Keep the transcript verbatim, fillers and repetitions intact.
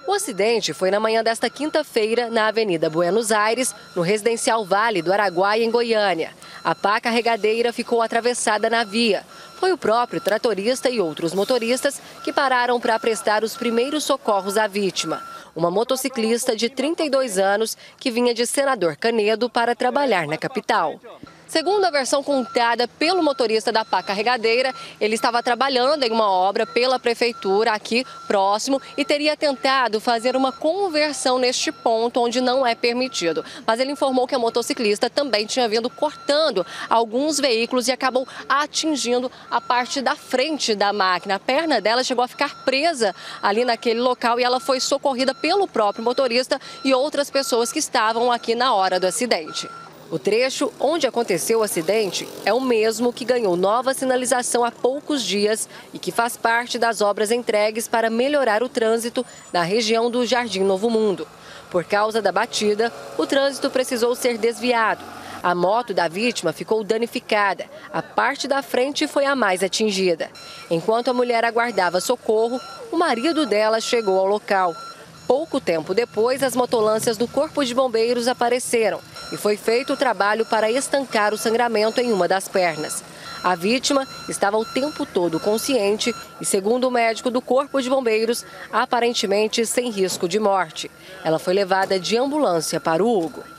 O acidente foi na manhã desta quinta-feira, na Avenida Buenos Aires, no residencial Vale do Araguaia, em Goiânia. A pá carregadeira ficou atravessada na via. Foi o próprio tratorista e outros motoristas que pararam para prestar os primeiros socorros à vítima. Uma motociclista de trinta e dois anos que vinha de Senador Canedo para trabalhar na capital. Segundo a versão contada pelo motorista da pá carregadeira, ele estava trabalhando em uma obra pela prefeitura aqui próximo e teria tentado fazer uma conversão neste ponto onde não é permitido. Mas ele informou que a motociclista também tinha vindo cortando alguns veículos e acabou atingindo a parte da frente da máquina. A perna dela chegou a ficar presa ali naquele local e ela foi socorrida pelo próprio motorista e outras pessoas que estavam aqui na hora do acidente. O trecho onde aconteceu o acidente é o mesmo que ganhou nova sinalização há poucos dias e que faz parte das obras entregues para melhorar o trânsito na região do Jardim Novo Mundo. Por causa da batida, o trânsito precisou ser desviado. A moto da vítima ficou danificada. A parte da frente foi a mais atingida. Enquanto a mulher aguardava socorro, o marido dela chegou ao local. Pouco tempo depois, as motolâncias do Corpo de Bombeiros apareceram e foi feito o trabalho para estancar o sangramento em uma das pernas. A vítima estava o tempo todo consciente e, segundo o médico do Corpo de Bombeiros, aparentemente sem risco de morte. Ela foi levada de ambulância para o Hugo.